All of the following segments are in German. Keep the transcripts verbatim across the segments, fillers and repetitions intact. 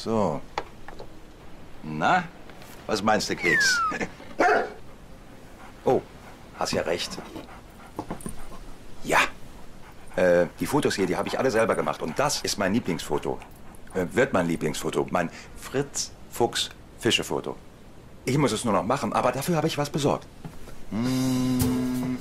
So. Na, was meinst du, Keks? Oh, hast ja recht. Ja. Äh, die Fotos hier, die habe ich alle selber gemacht. Und das ist mein Lieblingsfoto. Äh, wird mein Lieblingsfoto. Mein Fritz-Fuchs-Fische-Foto. Ich muss es nur noch machen, aber dafür habe ich was besorgt. Hm.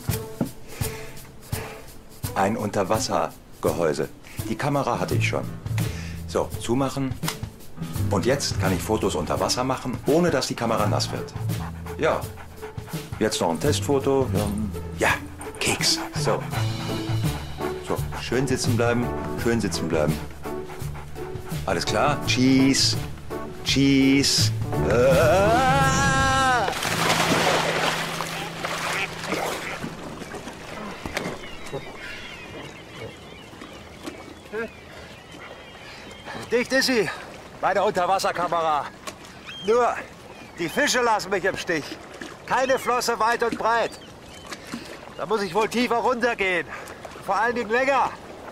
Ein Unterwassergehäuse. Die Kamera hatte ich schon. So, zumachen. Und jetzt kann ich Fotos unter Wasser machen, ohne dass die Kamera nass wird. Ja. Jetzt noch ein Testfoto. Ja, Keks. So. So, schön sitzen bleiben, schön sitzen bleiben. Alles klar? Cheese. Cheese. Ah! Dicht ist sie, meine Unterwasserkamera. Nur, die Fische lassen mich im Stich. Keine Flosse weit und breit. Da muss ich wohl tiefer runtergehen. Vor allen Dingen länger.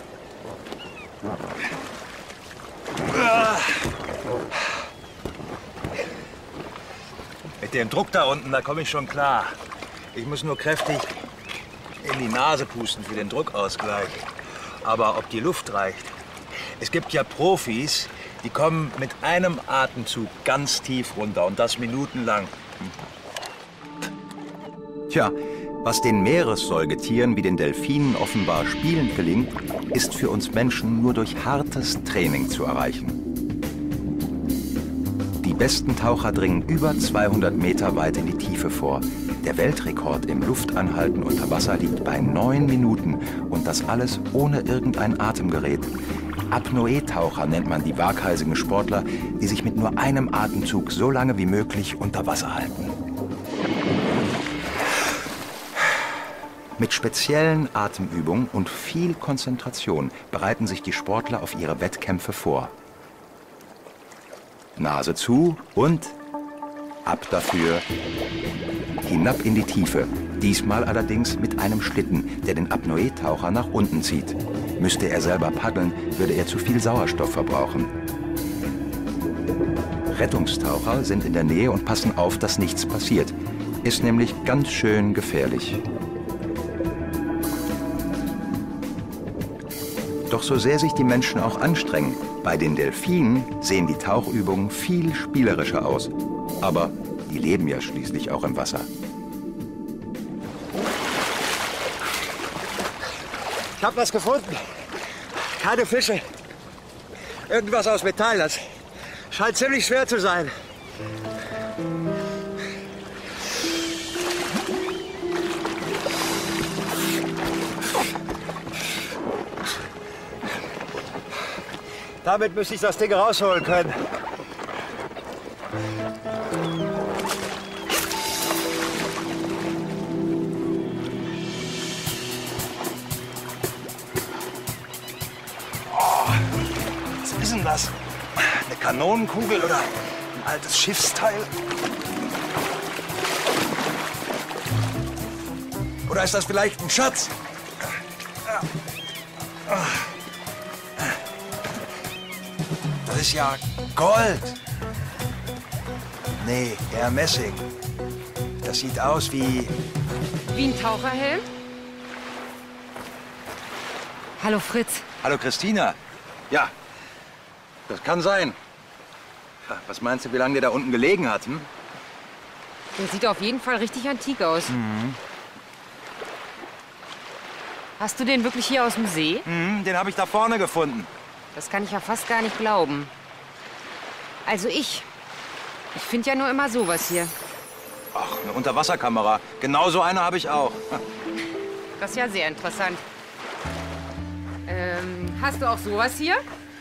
Mit dem Druck da unten, da komme ich schon klar. Ich muss nur kräftig in die Nase pusten für den Druckausgleich. Aber ob die Luft reicht? Es gibt ja Profis, die kommen mit einem Atemzug ganz tief runter und das minutenlang. Tja, was den Meeressäugetieren wie den Delfinen offenbar spielend gelingt, ist für uns Menschen nur durch hartes Training zu erreichen. Die besten Taucher dringen über zweihundert Meter weit in die Tiefe vor. Der Weltrekord im Luftanhalten unter Wasser liegt bei neun Minuten und das alles ohne irgendein Atemgerät. Apnoe-Taucher nennt man die waghalsigen Sportler, die sich mit nur einem Atemzug so lange wie möglich unter Wasser halten. Mit speziellen Atemübungen und viel Konzentration bereiten sich die Sportler auf ihre Wettkämpfe vor. Nase zu und ab dafür. Hinab in die Tiefe. Diesmal allerdings mit einem Schlitten, der den Apnoe-Taucher nach unten zieht. Müsste er selber paddeln, würde er zu viel Sauerstoff verbrauchen. Rettungstaucher sind in der Nähe und passen auf, dass nichts passiert. Ist nämlich ganz schön gefährlich. Doch so sehr sich die Menschen auch anstrengen, bei den Delfinen sehen die Tauchübungen viel spielerischer aus. Aber die leben ja schließlich auch im Wasser. Ich habe was gefunden. Keine Fische. Irgendwas aus Metall. Das scheint ziemlich schwer zu sein. Damit müsste ich das Ding rausholen können. Oh, was ist denn das? Eine Kanonenkugel oder ein altes Schiffsteil? Oder ist das vielleicht ein Schatz? Das ist ja Gold. Nee, eher Messing. Das sieht aus wie... Wie ein Taucherhelm? Hallo Fritz. Hallo Christina. Ja, das kann sein. Was meinst du, wie lange der da unten gelegen hat? Hm? Der sieht auf jeden Fall richtig antik aus. Mhm. Hast du den wirklich hier aus dem See? Mhm, den habe ich da vorne gefunden. Das kann ich ja fast gar nicht glauben. Also ich. Ich finde ja nur immer sowas hier. Ach, eine Unterwasserkamera. Genau so eine habe ich auch. Das ist ja sehr interessant. Ähm, hast du auch sowas hier?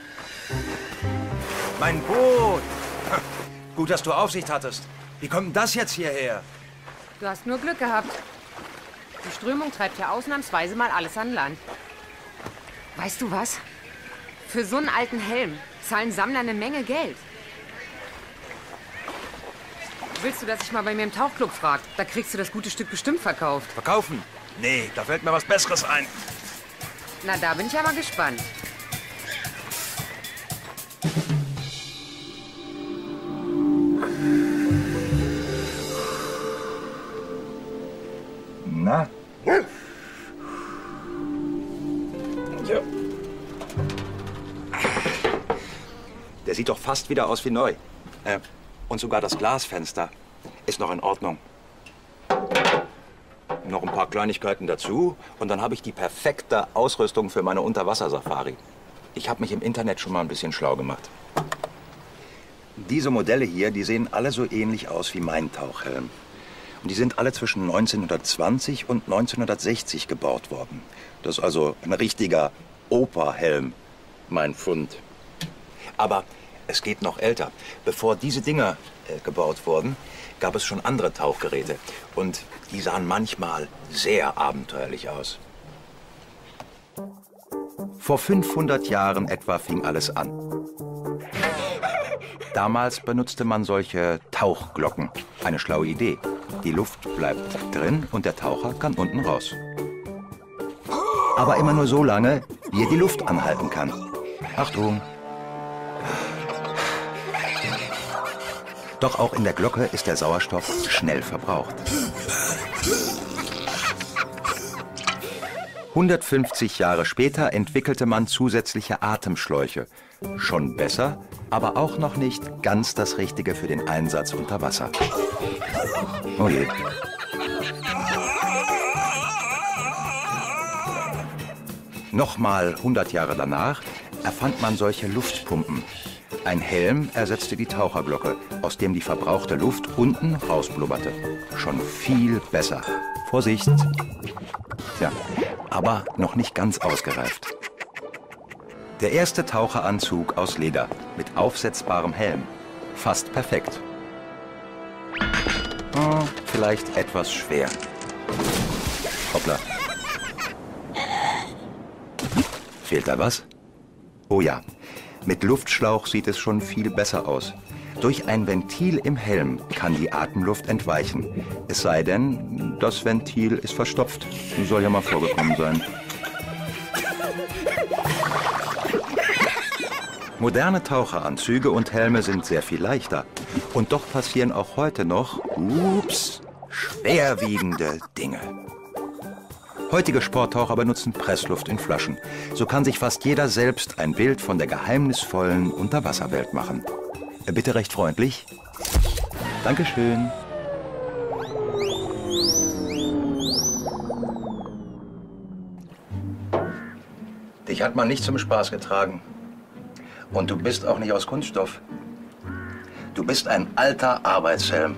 Mein Boot. Gut, dass du Aufsicht hattest. Wie kommt denn das jetzt hierher? Du hast nur Glück gehabt. Die Strömung treibt ja ausnahmsweise mal alles an Land. Weißt du was? Für so einen alten Helm zahlen Sammler eine Menge Geld. Willst du, dass ich mal bei mir im Tauchclub frage? Da kriegst du das gute Stück bestimmt verkauft. Verkaufen? Nee, da fällt mir was Besseres ein. Na, da bin ich ja mal gespannt. Na? Ja. Der sieht doch fast wieder aus wie neu. Äh, und sogar das Glasfenster ist noch in Ordnung. Noch ein paar Kleinigkeiten dazu und dann habe ich die perfekte Ausrüstung für meine Unterwassersafari. Ich habe mich im Internet schon mal ein bisschen schlau gemacht. Diese Modelle hier, die sehen alle so ähnlich aus wie mein Tauchhelm. Und die sind alle zwischen neunzehnhundertzwanzig und neunzehnhundertsechzig gebaut worden. Das ist also ein richtiger Operhelm, mein Fund. Aber es geht noch älter. Bevor diese Dinger äh, gebaut wurden, gab es schon andere Tauchgeräte. Und die sahen manchmal sehr abenteuerlich aus. Vor fünfhundert Jahren etwa fing alles an. Damals benutzte man solche Tauchglocken. Eine schlaue Idee. Die Luft bleibt drin und der Taucher kann unten raus. Aber immer nur so lange, wie er die Luft anhalten kann. Achtung! Doch auch in der Glocke ist der Sauerstoff schnell verbraucht. hundertfünfzig Jahre später entwickelte man zusätzliche Atemschläuche. Schon besser, aber auch noch nicht ganz das Richtige für den Einsatz unter Wasser. Oh je. Nochmal hundert Jahre danach erfand man solche Luftpumpen. Ein Helm ersetzte die Taucherglocke, aus dem die verbrauchte Luft unten rausblubberte. Schon viel besser. Vorsicht! Tja, aber noch nicht ganz ausgereift. Der erste Taucheranzug aus Leder mit aufsetzbarem Helm. Fast perfekt. Oh, vielleicht etwas schwer. Hoppla. Fehlt da was? Oh ja. Mit Luftschlauch sieht es schon viel besser aus. Durch ein Ventil im Helm kann die Atemluft entweichen. Es sei denn, das Ventil ist verstopft. Soll ja mal vorgekommen sein. Moderne Taucheranzüge und Helme sind sehr viel leichter. Und doch passieren auch heute noch, ups, schwerwiegende Dinge. Heutige Sporttaucher benutzen Pressluft in Flaschen. So kann sich fast jeder selbst ein Bild von der geheimnisvollen Unterwasserwelt machen. Bitte recht freundlich. Dankeschön. Dich hat man nicht zum Spaß getragen. Und du bist auch nicht aus Kunststoff. Du bist ein alter Arbeitshelm.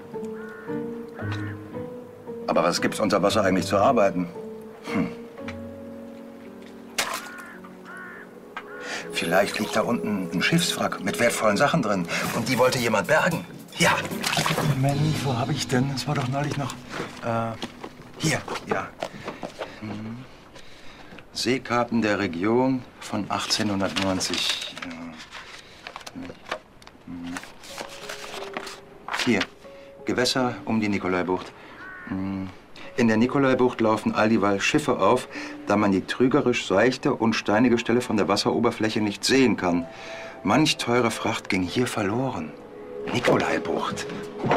Aber was gibt's unter Wasser eigentlich zu arbeiten? Hm. Vielleicht liegt da unten ein Schiffswrack mit wertvollen Sachen drin. Und die wollte jemand bergen. Ja. Moment, wo habe ich denn? Das war doch neulich noch... Äh, hier, ja. Hm. Seekarten der Region von achtzehnhundertneunzig. Ja. Hm. Hier, Gewässer um die Nikolaibucht. In der Nikolaibucht laufen alldieweil Schiffe auf, da man die trügerisch seichte und steinige Stelle von der Wasseroberfläche nicht sehen kann. Manch teure Fracht ging hier verloren. Nikolaibucht. Oh.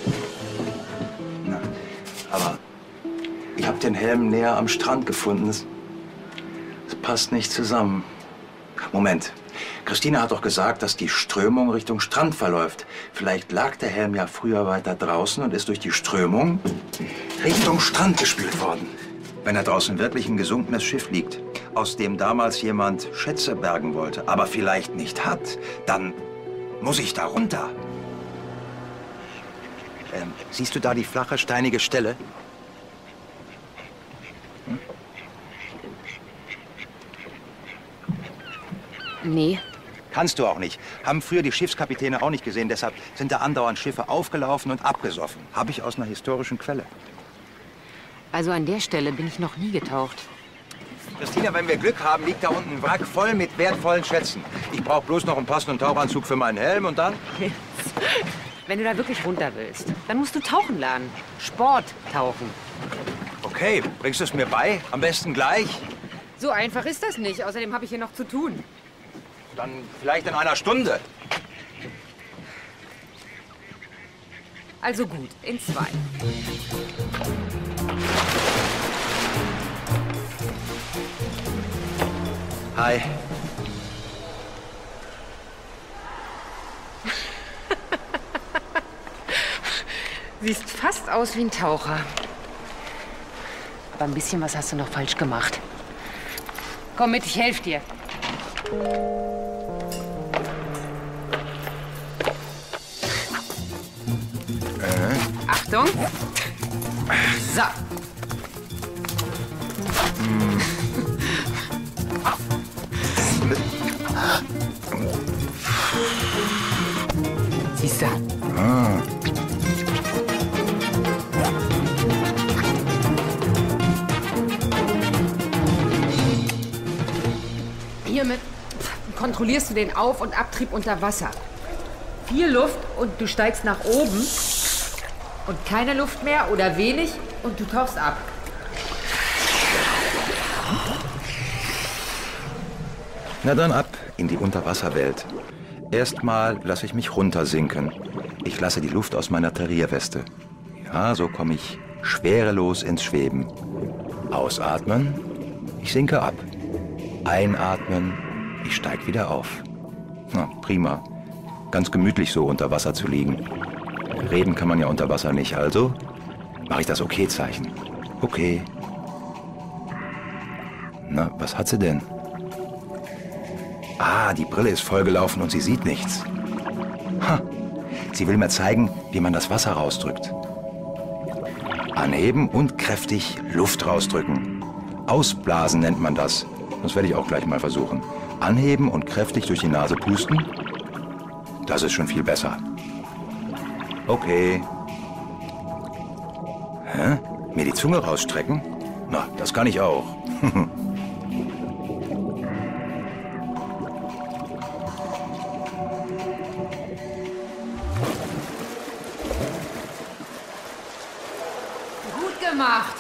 Na, aber ich habe den Helm näher am Strand gefunden. Es, es passt nicht zusammen. Moment. Christina hat doch gesagt, dass die Strömung Richtung Strand verläuft. Vielleicht lag der Helm ja früher weiter draußen und ist durch die Strömung Richtung Strand gespült worden. Wenn da draußen wirklich ein gesunkenes Schiff liegt, aus dem damals jemand Schätze bergen wollte, aber vielleicht nicht hat, dann muss ich da runter. Ähm, siehst du da die flache, steinige Stelle? Hm? Nee. Kannst du auch nicht. Haben früher die Schiffskapitäne auch nicht gesehen. Deshalb sind da andauernd Schiffe aufgelaufen und abgesoffen. Habe ich aus einer historischen Quelle. Also an der Stelle bin ich noch nie getaucht. Christina, wenn wir Glück haben, liegt da unten ein Wrack voll mit wertvollen Schätzen. Ich brauche bloß noch einen passenden Tauchanzug für meinen Helm und dann... Wenn du da wirklich runter willst, dann musst du tauchen lernen. Sport tauchen. Okay, bringst du es mir bei? Am besten gleich? So einfach ist das nicht. Außerdem habe ich hier noch zu tun. Dann vielleicht in einer Stunde. Also gut, in zwei. Hi. Siehst fast aus wie ein Taucher. Aber ein bisschen was hast du noch falsch gemacht. Komm mit, ich helfe dir. Äh. Achtung. So. Hm. Siehst du? Ah. Hiermit kontrollierst du den Auf- und Abtrieb unter Wasser. Viel Luft und du steigst nach oben. Und keine Luft mehr oder wenig und du tauchst ab. Na dann ab in die Unterwasserwelt. Erstmal lasse ich mich runtersinken. Ich lasse die Luft aus meiner Terrierweste. Ja, so komme ich schwerelos ins Schweben. Ausatmen, ich sinke ab. Einatmen, ich steig wieder auf. Na, prima. Ganz gemütlich so unter Wasser zu liegen. Reden kann man ja unter Wasser nicht, also mache ich das Okay-Zeichen. Okay. Na, was hat sie denn? Ah, die Brille ist vollgelaufen und sie sieht nichts. Ha, sie will mir zeigen, wie man das Wasser rausdrückt. Anheben und kräftig Luft rausdrücken. Ausblasen nennt man das. Das werde ich auch gleich mal versuchen. Anheben und kräftig durch die Nase pusten. Das ist schon viel besser. Okay. Hä? Mir die Zunge rausstrecken? Na, das kann ich auch. Gut gemacht.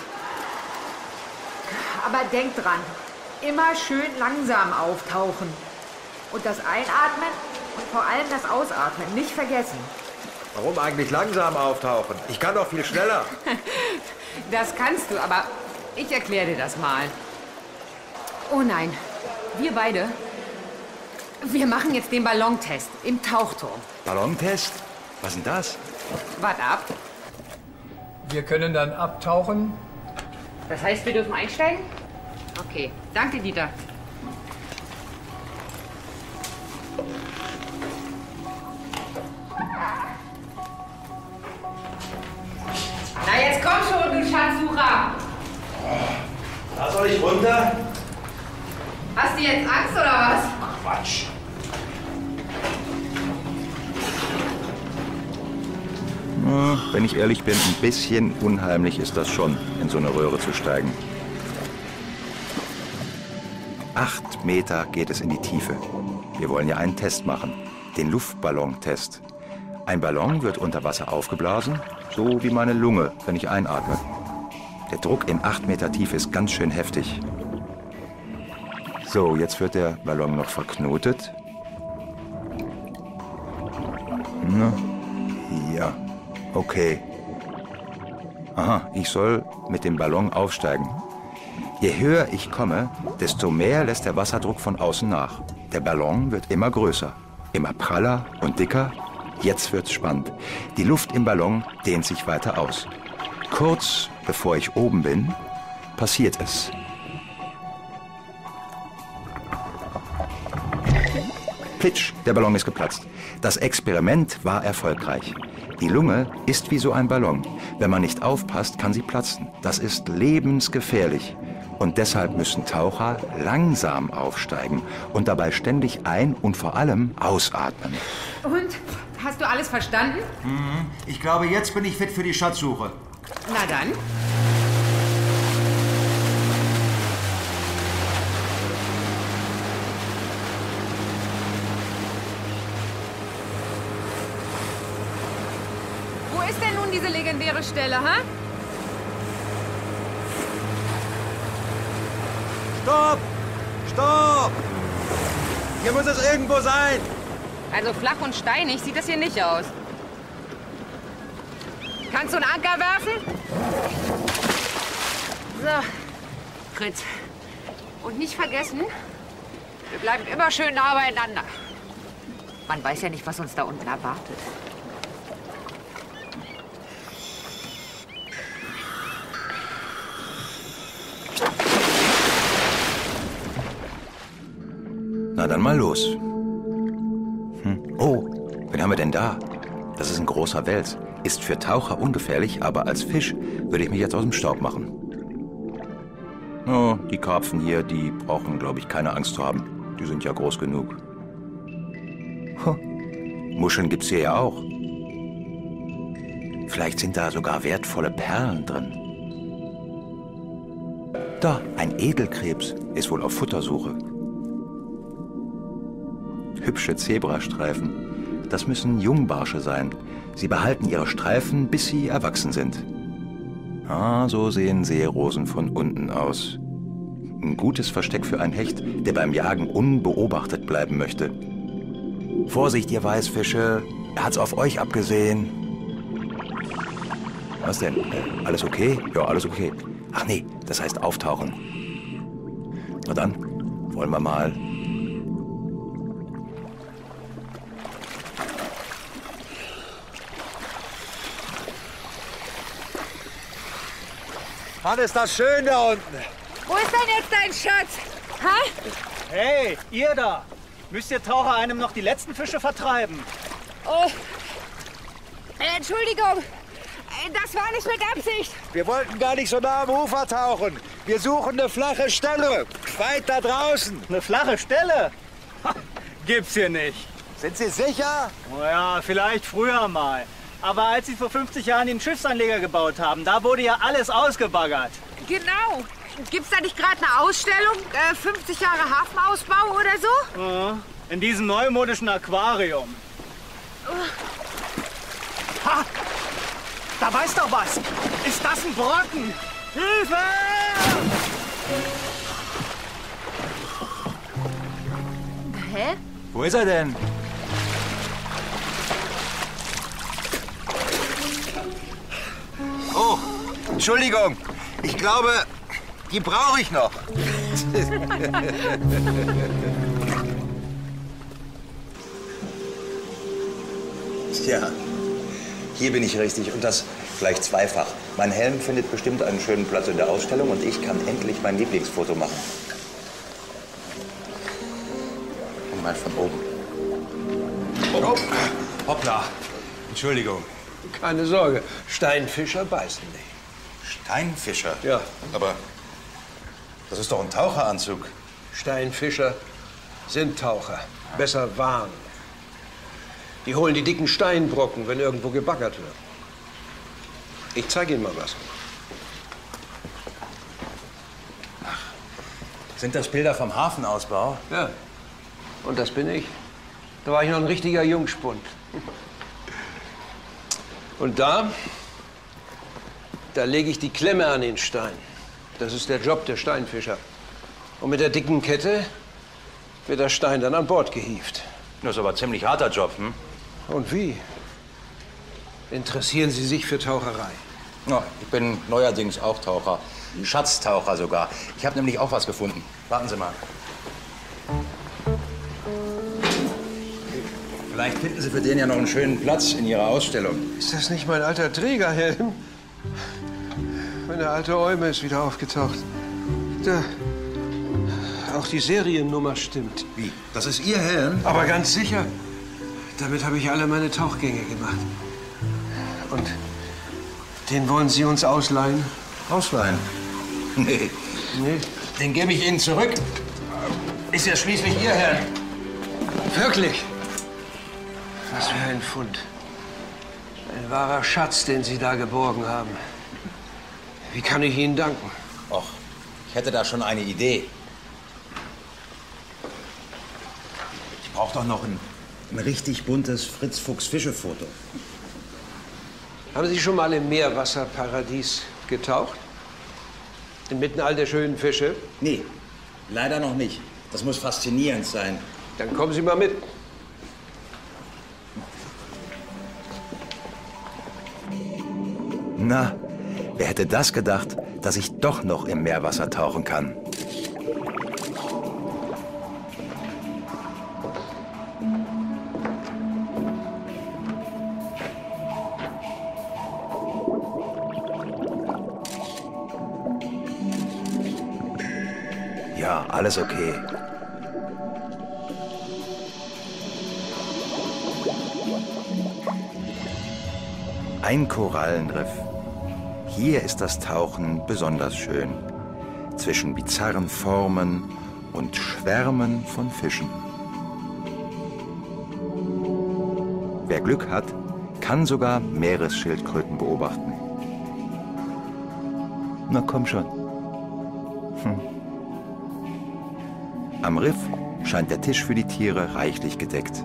Aber denk dran, immer schön langsam auftauchen. Und das Einatmen und vor allem das Ausatmen nicht vergessen. Warum eigentlich langsam auftauchen? Ich kann doch viel schneller. Das kannst du, aber ich erkläre dir das mal. Oh nein, wir beide, wir machen jetzt den Ballontest im Tauchturm. Ballontest? Was ist denn das? Wart ab. Wir können dann abtauchen. Das heißt, wir dürfen einsteigen? Okay, danke, Dieter. Na, jetzt komm schon, du Schatzsucher! Da soll ich runter? Hast du jetzt Angst, oder was? Quatsch. Na, wenn ich ehrlich bin, ein bisschen unheimlich ist das schon, in so eine Röhre zu steigen. Acht Meter geht es in die Tiefe. Wir wollen ja einen Test machen, den Luftballontest. Ein Ballon wird unter Wasser aufgeblasen, so wie meine Lunge, wenn ich einatme. Der Druck in acht Meter Tiefe ist ganz schön heftig. So, jetzt wird der Ballon noch verknotet. Na, ja, okay. Aha, ich soll mit dem Ballon aufsteigen. Je höher ich komme, desto mehr lässt der Wasserdruck von außen nach. Der Ballon wird immer größer, immer praller und dicker. Jetzt wird's spannend. Die Luft im Ballon dehnt sich weiter aus. Kurz bevor ich oben bin, passiert es. Plitsch, der Ballon ist geplatzt. Das Experiment war erfolgreich. Die Lunge ist wie so ein Ballon. Wenn man nicht aufpasst, kann sie platzen. Das ist lebensgefährlich. Und deshalb müssen Taucher langsam aufsteigen und dabei ständig ein- und vor allem ausatmen. Und? Hast du alles verstanden? Mhm. Ich glaube, jetzt bin ich fit für die Schatzsuche. Na dann. Wo ist denn nun diese legendäre Stelle, hä? Stopp! Stopp! Hier muss es irgendwo sein! Also flach und steinig sieht das hier nicht aus. Kannst du einen Anker werfen? So, Fritz. Und nicht vergessen, Wir bleiben immer schön nah beieinander. Man weiß ja nicht, was uns da unten erwartet. Na dann mal los. Hm. Oh, wen haben wir denn da? Das ist ein großer Wels. Ist für Taucher ungefährlich, aber als Fisch würde ich mich jetzt aus dem Staub machen. Oh, die Karpfen hier, die brauchen, glaube ich, keine Angst zu haben. Die sind ja groß genug. Huh. Muscheln gibt's hier ja auch. Vielleicht sind da sogar wertvolle Perlen drin. Da, ein Edelkrebs ist wohl auf Futtersuche. Hübsche Zebrastreifen. Das müssen Jungbarsche sein. Sie behalten ihre Streifen, bis sie erwachsen sind. Ah, so sehen Seerosen von unten aus. Ein gutes Versteck für einen Hecht, der beim Jagen unbeobachtet bleiben möchte. Vorsicht, ihr Weißfische, er hat's auf euch abgesehen. Was denn? Äh, alles okay? Ja, alles okay. Ach nee, das heißt auftauchen. Na dann, wollen wir mal. Mann, ist das schön da unten. Wo ist denn jetzt dein Schatz? Ha? Hey, ihr da! Müsst ihr Taucher einem noch die letzten Fische vertreiben? Oh. Äh, Entschuldigung. Das war nicht mit Absicht. Wir wollten gar nicht so nah am Ufer tauchen. Wir suchen eine flache Stelle. Weit da draußen. Eine flache Stelle? Ha, gibt's hier nicht. Sind Sie sicher? Naja, vielleicht früher mal. Aber als sie vor fünfzig Jahren den Schiffsanleger gebaut haben, da wurde ja alles ausgebaggert. Genau. Gibt's da nicht gerade eine Ausstellung? Äh, fünfzig Jahre Hafenausbau oder so? Ja, in diesem neumodischen Aquarium. Ha! Da weiß doch was! Ist das ein Brocken? Hilfe! Hä? Wo ist er denn? Oh, Entschuldigung. Ich glaube, die brauche ich noch. Tja, hier bin ich richtig und das gleich zweifach. Mein Helm findet bestimmt einen schönen Platz in der Ausstellung und ich kann endlich mein Lieblingsfoto machen. Und mal von oben. Oh, hoppla. Entschuldigung. Keine Sorge, Steinfischer beißen nicht. Steinfischer? Ja. Aber das ist doch ein Taucheranzug. Steinfischer sind Taucher. Besser waren. Die holen die dicken Steinbrocken, wenn irgendwo gebaggert wird. Ich zeige Ihnen mal was. Ach, sind das Bilder vom Hafenausbau? Ja. Und das bin ich. Da war ich noch ein richtiger Jungspund. Und da, da lege ich die Klemme an den Stein. Das ist der Job der Steinfischer. Und mit der dicken Kette wird der Stein dann an Bord gehievt. Das ist aber ein ziemlich harter Job, hm? Und wie? Interessieren Sie sich für Taucherei? Ja, ich bin neuerdings auch Taucher. Schatztaucher sogar. Ich habe nämlich auch was gefunden. Warten Sie mal. Vielleicht finden Sie für den ja noch einen schönen Platz in Ihrer Ausstellung. Ist das nicht mein alter Trägerhelm? Meine alte Eume ist wieder aufgetaucht. Da. Auch die Seriennummer stimmt. Wie? Das ist Ihr Helm? Aber ganz sicher. Damit habe ich alle meine Tauchgänge gemacht. Und den wollen Sie uns ausleihen? Ausleihen? Nee. Nee. Den gebe ich Ihnen zurück. Ist ja schließlich Ihr Helm. Wirklich? Was für ein Fund. Ein wahrer Schatz, den Sie da geborgen haben. Wie kann ich Ihnen danken? Och, ich hätte da schon eine Idee. Ich brauche doch noch ein, ein richtig buntes Fritz-Fuchs-Fische-Foto. Haben Sie schon mal im Meerwasserparadies getaucht? Inmitten all der schönen Fische? Nee, leider noch nicht. Das muss faszinierend sein. Dann kommen Sie mal mit. Na, wer hätte das gedacht, dass ich doch noch im Meerwasser tauchen kann? Ja, alles okay. Ein Korallenriff. Hier ist das Tauchen besonders schön. Zwischen bizarren Formen und Schwärmen von Fischen. Wer Glück hat, kann sogar Meeresschildkröten beobachten. Na komm schon. Hm. Am Riff scheint der Tisch für die Tiere reichlich gedeckt.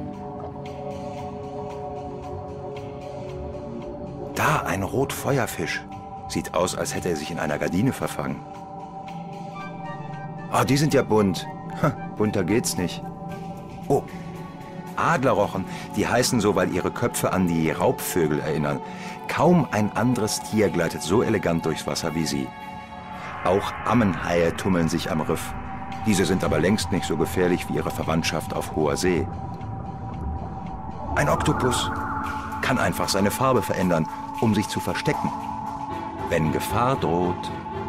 Da ein Rotfeuerfisch. Sieht aus, als hätte er sich in einer Gardine verfangen. Ah, die sind ja bunt. Ha, bunter geht's nicht. Oh, Adlerrochen. Die heißen so, weil ihre Köpfe an die Raubvögel erinnern. Kaum ein anderes Tier gleitet so elegant durchs Wasser wie sie. Auch Ammenhaie tummeln sich am Riff. Diese sind aber längst nicht so gefährlich wie ihre Verwandtschaft auf hoher See. Ein Oktopus kann einfach seine Farbe verändern, um sich zu verstecken, wenn Gefahr droht.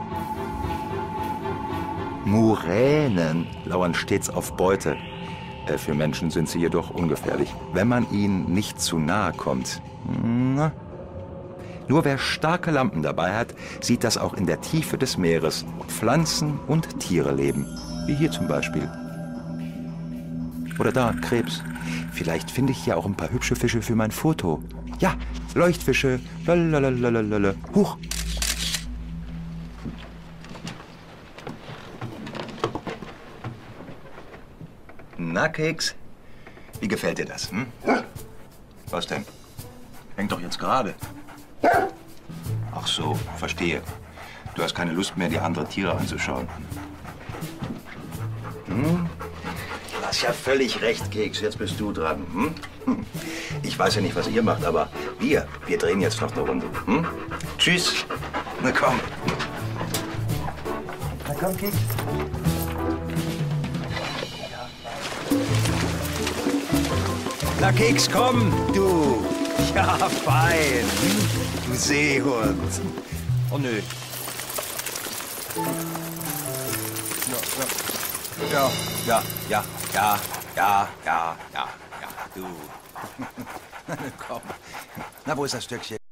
Muränen lauern stets auf Beute. Äh, für Menschen sind sie jedoch ungefährlich, wenn man ihnen nicht zu nahe kommt. Na. Nur wer starke Lampen dabei hat, sieht, dass auch in der Tiefe des Meeres Pflanzen und Tiere leben. Wie hier zum Beispiel. Oder da, Krebs. Vielleicht finde ich hier auch ein paar hübsche Fische für mein Foto. Ja, Leuchtfische. Lalalala. Huch. Na, Keks? Wie gefällt dir das, hm? Was denn? Hängt doch jetzt gerade. Ach so, verstehe. Du hast keine Lust mehr, die anderen Tiere anzuschauen. Hm? Du hast ja völlig recht, Keks. Jetzt bist du dran. Hm? Hm. Ich weiß ja nicht, was ihr macht, aber wir, wir drehen jetzt noch eine Runde. Hm? Tschüss. Na komm. Na komm, Keks. Na, Keks, komm, du. Ja, fein. Du Seehund. Oh, nö. Ja, ja, ja, ja, ja, ja, ja, ja, du. Komm. Na, wo ist das Stöckchen?